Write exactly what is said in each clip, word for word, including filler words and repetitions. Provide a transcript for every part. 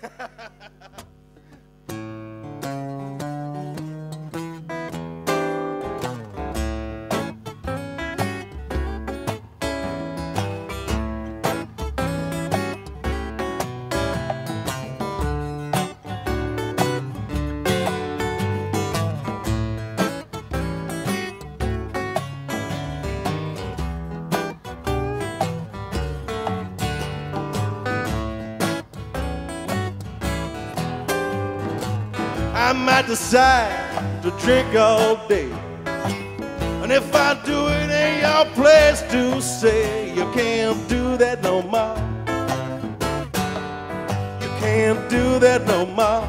I might decide to drink all day, and if I do, it ain't your place to say you can't do that no more. You can't do that no more.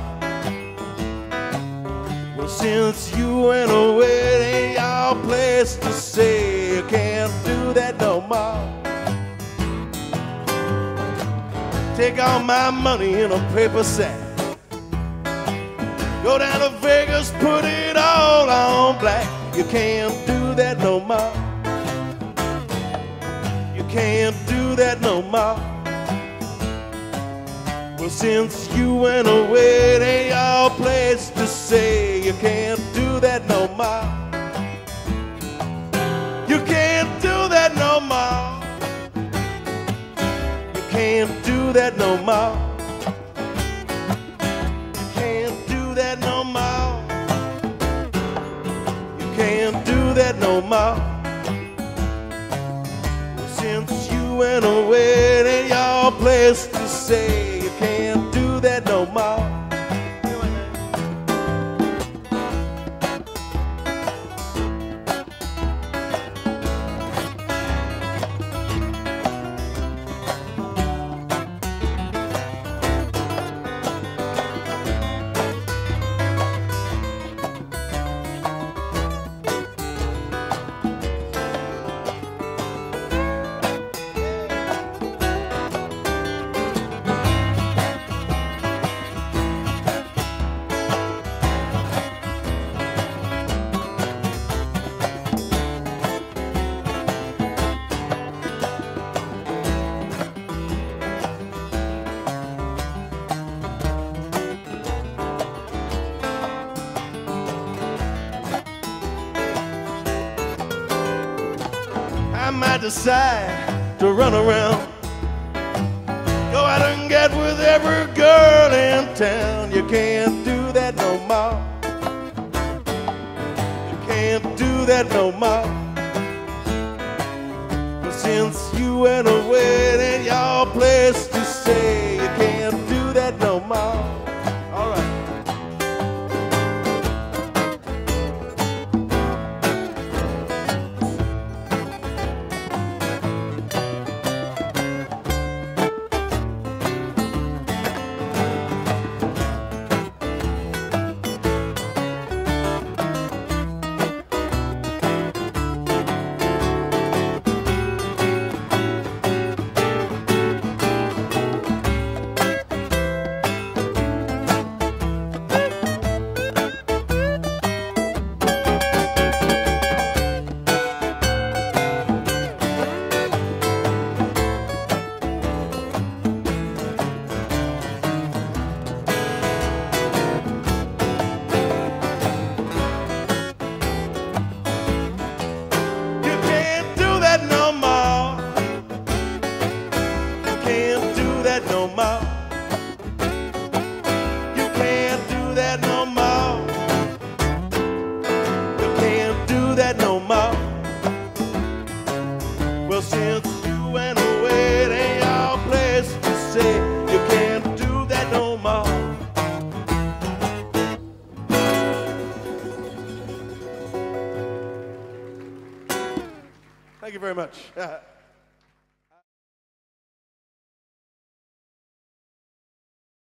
Well, since you went away, it ain't your place to say you can't do that no more. Take all my money in a paper sack, go down to Vegas, put it all on black. You can't do that no more. You can't do that no more. Well, since you went away, it ain't your place to say you can't do that no more. You can't do that no more. You can't do that no more. Can't do that no more. Since you went away, it ain't your place to say you can't do that no more. I might decide to run around, go out and get with every girl in town. You can't do that no more. You can't do that no more. But since you went away, it ain't your place to say you can't do that no more. All right. No more. You can't do that no more. You can't do that no more. Well, since you went away, it ain't your place to say you can't do that no more. Thank you very much.